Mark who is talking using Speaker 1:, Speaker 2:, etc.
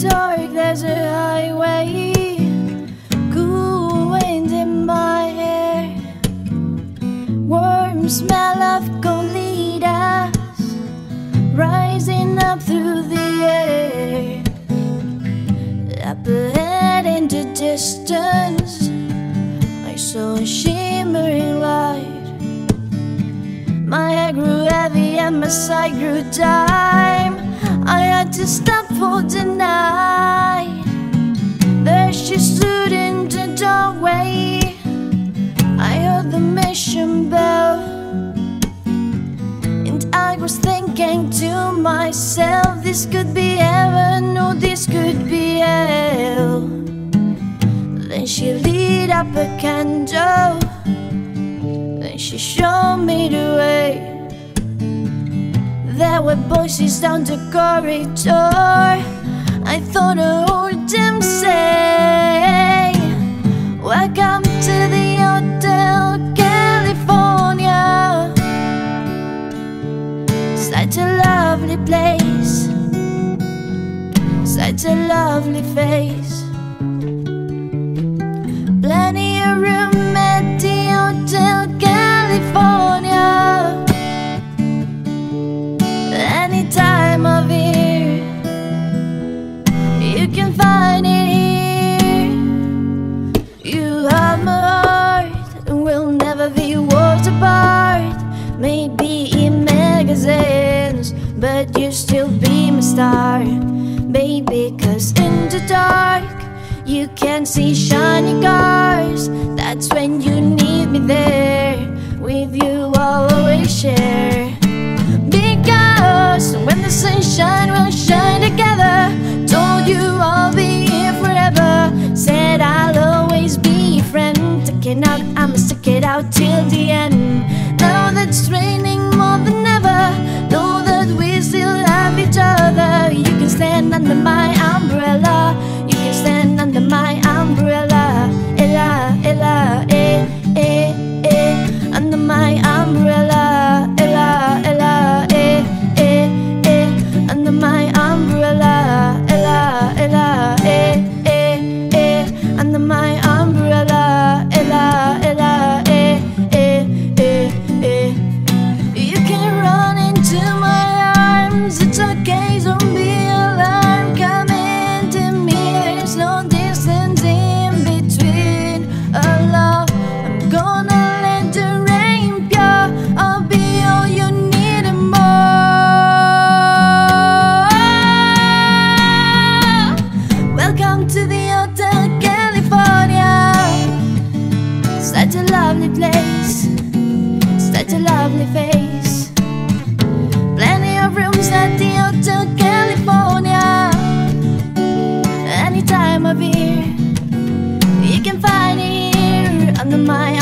Speaker 1: dark, there's a highway, cool wind in my hair, warm smell of colitas rising up through the air. Up ahead in the distance, I saw a shimmering light. My head grew heavy and my side grew dim. I had to stop for the night. There she stood in the doorway. I heard the mission bell, and I was thinking to myself, this could be heaven or this could be hell. Then she lit up a candle, then she showed me the way. There were voices down the corridor. I thought I heard them say, welcome to the Hotel California. Such a lovely place, such a lovely face. Plenty of room at the Hotel California. Any time of year, you can find it here. You have my heart, and we'll never be worlds apart. Maybe in magazines, but you still be my star, baby. 'Cause in the dark, you can see shiny cars. That's when you need me there. With you I'll always share. Because when the sunshine will shine together, told you I'll be here forever. Said I'll always be your friend. Sticking out, I'ma stick it out till the end. Now that it's raining more than ever, know that we still have each other. You can stand under my umbrella, you can stand under my umbrella. Ella, Ella, eh, eh, eh. Under my umbrella, Ella, Ella, eh, eh, eh. Under my umbrella, Ella, Ella, eh, eh, eh. Under my umbrella, Ella, Ella, eh, eh, eh, eh. You can run into my arms, it's okay, don't be alarmed. Come into me, there's no distance in between our love. I'm gonna let the rain pour, I'll be all you need and more. Welcome to the Hotel California. Such a lovely place, such a lovely face. Plenty of rooms at the Hotel California. Any time of year, you can find it here under my